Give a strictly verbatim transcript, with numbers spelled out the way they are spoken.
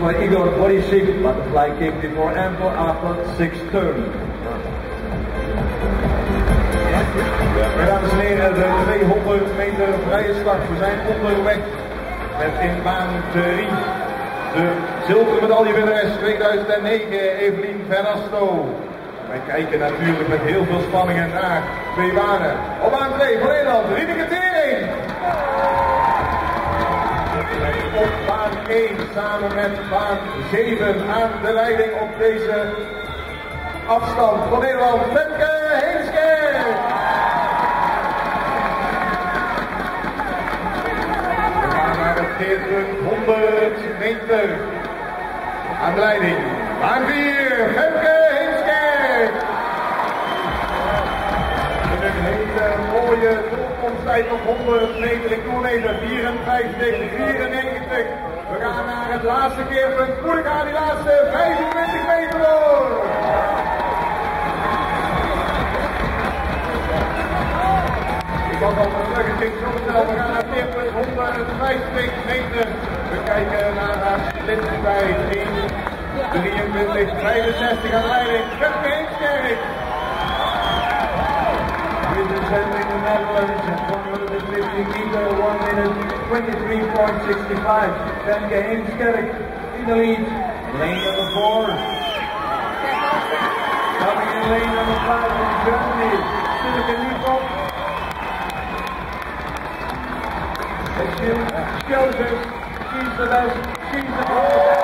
by Igor Borisik, butterfly kick before ample after six turn. Ja, dames en heren, de tweehonderd meter vrije start. We zijn onderweg met in baan drie de zilveren medaillewinnares tweeduizend negen, Evelien Verrasto. Wij kijken natuurlijk met heel veel spanning naar twee banen. Op baan twee voor Nederland, Rieneke Tering. Op baan één samen met baan zeven aan de leiding op deze afstand van Nederland, Femke Heemskerk. We gaan naar het keerpunt honderd meter. Aan de leiding, baan vier, Femke Heemskerk. Met een hele mooie doorkomsttijd op honderd meter in kilometer, vierenvijftig vierennegentig. We gaan naar het laatste keerpunt, moeilijk aan die laatste vijfentwintig meter door. Ik was al terug, ik denk zo snel, we gaan naar het keerpunt honderdvijftig meter. We kijken naar haar sliptijd in drieëntwintig vijfenzestig aan de leiding, Femke Heemskerk. In the Netherlands at one hundred fifty meter, one minute twenty-three point six five. Femke Heemskerk in the lead. Lane number four. Coming in lane number five from Germany, Silke Niepop. She shows us she's the best, she's the best.